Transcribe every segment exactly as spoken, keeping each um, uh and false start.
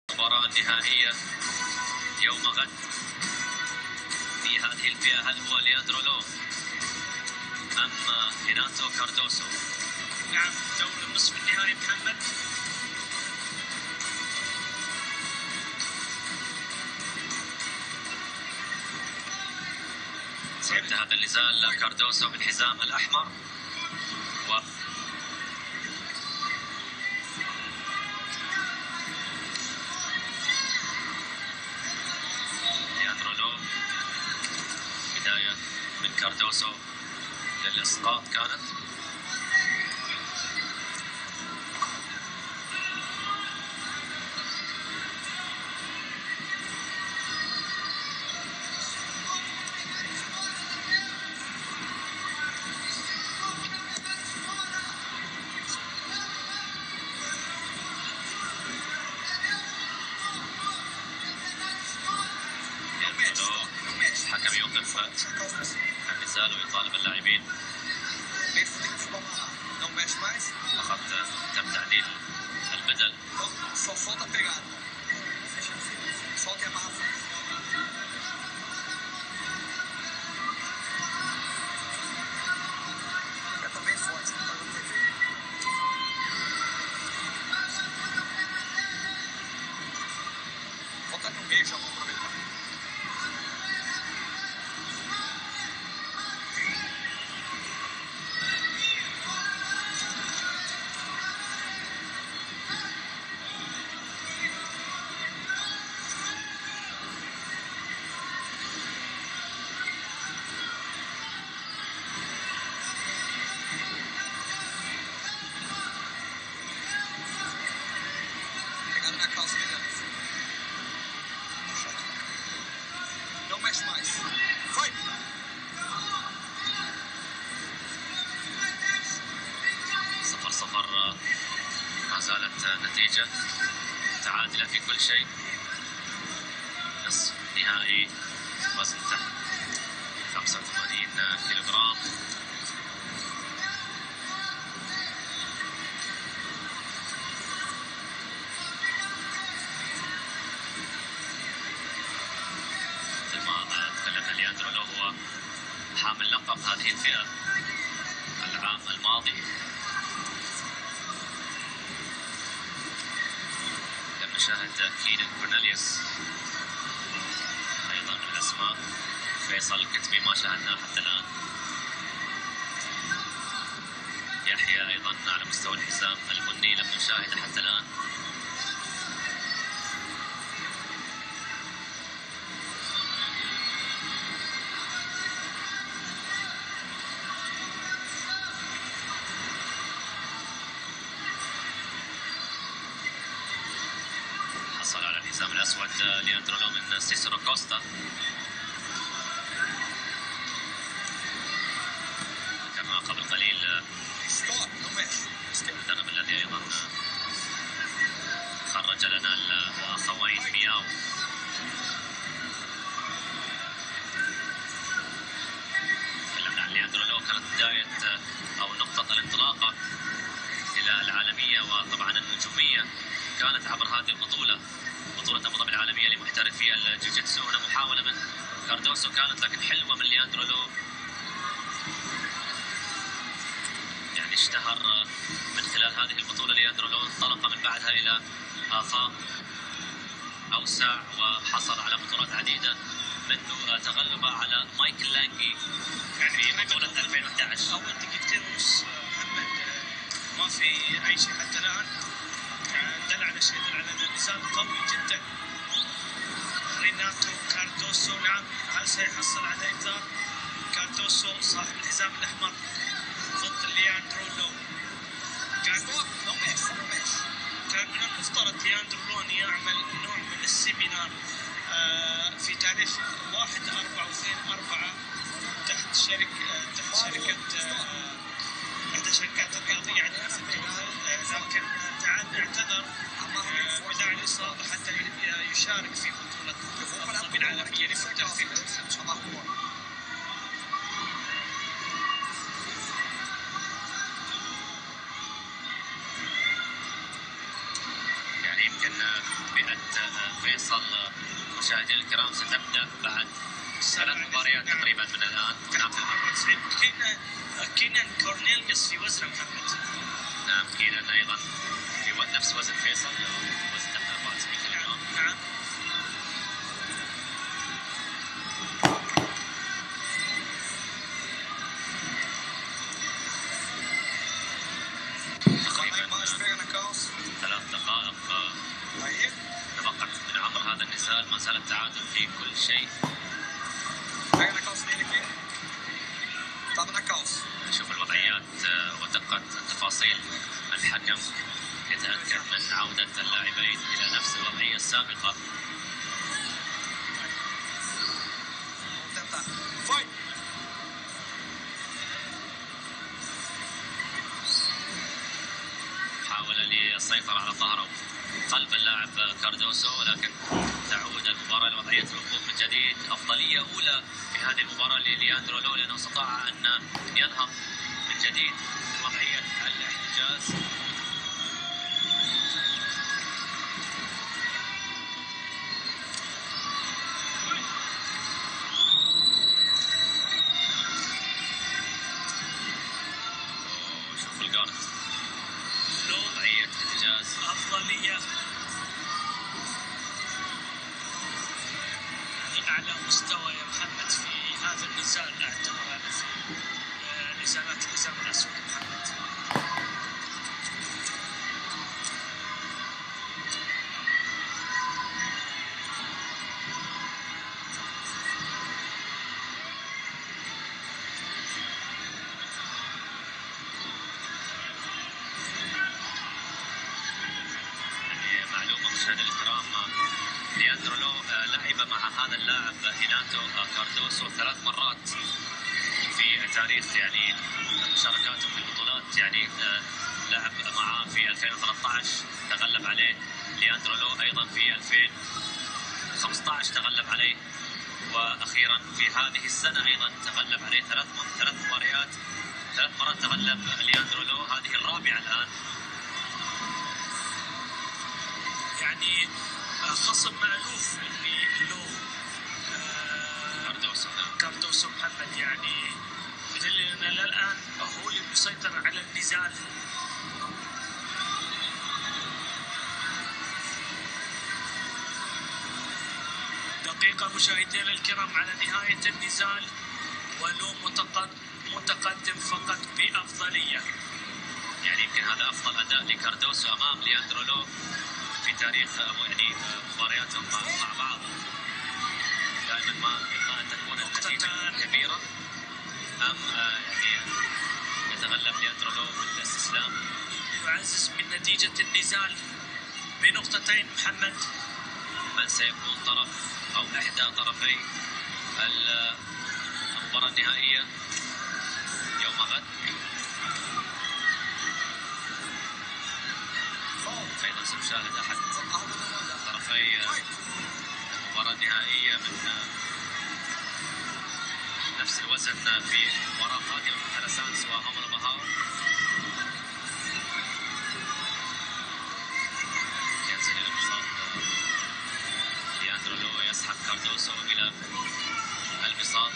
المباراة النهائية يوم غد في هذه الفئة، هل هو لياندرو لو أم ريناتو كاردوسو؟ نعم، دور النصف النهائي محمد. انتهى هذا النزال كاردوسو بالحزام الأحمر و لياندرو لو. بداية من كاردوسو للإسقاط كانت الحكم يوقف النزال ويطالب اللاعبين. فقط تم تعديل البدل. صفر صفر ما زالت نتيجة متعادلة في كل شيء. نصف نهائي وزن تحت خمسة وثمانين كيلوغرام. مثل ما تكلمنا، لياندرو لو هو حامل لقب هذه الفئة العام الماضي. لم نشاهد كينان كورنيليوس أيضا من الأسماء. فيصل الكتبي ما شاهدناه حتى الآن. يحيى أيضا على مستوى الحزام البني لم نشاهده حتى الآن. حصل على الحزام الأسود لياندرو لو من سيسرو كوستا. ذكرنا قبل قليل المدرب الذي أيضا خرج لنا الأخوين مياو. تكلمنا عن لياندرو لو، كانت بداية أو نقطة الانطلاقة إلى العالمية وطبعا النجومية كانت عبر هذه البطولة، بطولة أبو ظبي العالمية لمحترفي الجوجيتسو. هنا محاولة من كاردوسو كانت لكن حلوة من لياندرو لو، يعني اشتهر من خلال هذه البطولة لياندرو لو. انطلق من بعدها إلى آفاق أوسع وحصل على بطولات عديدة منذ تغلبه على مايكل لانجي يعني في بطولة ألفين وأحد عشر. أول دقيقتين ونص محمد، ما في أي شيء حتى الآن. دل على شيء، دل على أن النزال قوي جدا. ريناتو كاردوسو، نعم، هل سيحصل على إنذار؟ كاردوسو صاحب الحزام الأحمر ضد لياندرو لو. كان كان من المفترض لياندرو لو أن يعمل نوع من السيمينار في تاريخ واحد أربعة واثنين أربعة تحت شركة تحت شركة إحدى الشركات الرياضية عندنا في الدول، لكن اعتذر بداعي الإصابة حتى يشارك في بطولة أبو ظبي العالمية للمحترفين. يعني يمكن فئة فيصل مشاهدينا الكرام ستبدأ بعد ثلاث مباريات تقريبا من الآن. نعم أربعة وتسعين. كينان كينان كورنيليوس في وزن محمد. نعم كينان أيضا في نفس وزن فيصل، وزن أربعة وتسعين كيلوغرام. نعم. ثلاث دقائق تبقت من عمر هذا النزال، ما زال التعادل في كل شيء. نشوف الوضعيات ودقة تفاصيل الحكم، يتأكد من عودة اللاعبين إلى نفس الوضعية السابقة. حاول للسيطرة على ظهره قلب اللاعب كاردوسو، ولكن تعود المباراة لوضعية الوقوف من جديد. أفضلية أولى في هذه المباراة للياندرو لو، لأنه استطاع أن ينهض من جديد من وضعية الاحتجاز. شوف الجارد، وضعية احتجاز. أفضلية أعلى مستوى يا محمد في هذا النزال، أعتبر هذا في نزالات الحزام الأسود محمد. يعني معلومة مشاهدينا الكرام، لياندرو لو لعب مع هذا اللاعب هيناتو كاردوسو ثلاث مرات في تاريخ يعني مشاركاته في البطولات. يعني لعب معاه في ألفين وثلاثة عشر تغلب عليه لياندرو لو، ايضا في ألفين وخمسة عشر تغلب عليه، واخيرا في هذه السنه ايضا تغلب عليه ثلاث ثلاث مباريات ثلاث مرات تغلب لياندرو لو، هذه الرابعه الان. يعني خصم مألوف اللي لو كاردوسو كاردوسو محمد، يعني بدليل ان الان هو اللي مسيطر على النزال. دقيقة مشاهدينا الكرام على نهاية النزال، ولو متقدم متقدم فقط بأفضلية. يعني يمكن هذا افضل اداء لكاردوسو امام لياندرو لو في تاريخ يعني مبارياتهم مع بعض. دائما ما اما ان تكون النتيجه كبيره ام يعني يتغلب لياندرو لو بالاستسلام. يعزز من نتيجة النزال بنقطتين محمد. من سيكون طرف او احدى طرفي المباراة النهائية يوم غد؟ ايضا سنشاهد احد طرفي المباراة النهائية من نفس الوزن في مباراة قادمة من هالسانس وهامل بهاو. ينزل الى البساط لياندرو لو، يسحب كاردوسو الى البساط.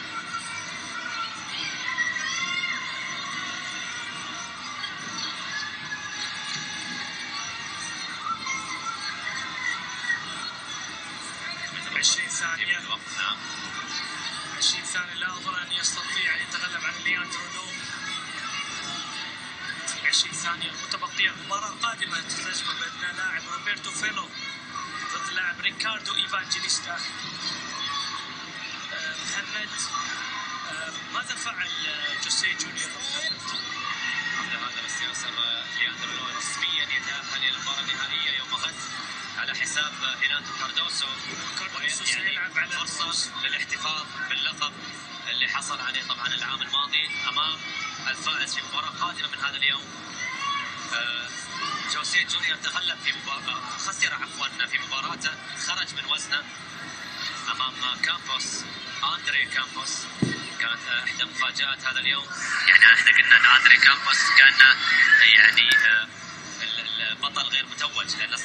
عشرين ثانية. نعم عشرين ثانية، لا أظن أن يستطيع أن يتغلب على لياندرو لو في عشرين ثانية المتبقية. مباراة قادمة تجمع بين لاعب روبرتو فيلو ضد لاعب ريكاردو إيفانجيليستا. أه محمد، أه ماذا فعل جوسيه جونيور؟ قبل هذا بس يصل لياندرو لو رسميا يتأهل إلى المباراة النهائية يوم غد على حساب هيناتو كاردوسو، كاردوسو يعني سيلعب على فرصة للاحتفاظ باللقب اللي حصل عليه طبعا العام الماضي أمام الفائز في مباراة قادمة من هذا اليوم. آه جوسيه جونيور تغلب في مباراة، خسر عفوا في مباراته، خرج من وزنه أمام كامبوس، أندري كامبوس. كانت إحدى مفاجآت هذا اليوم. يعني احنا قلنا أن أندري كامبوس كان يعني البطل غير متوج، لأن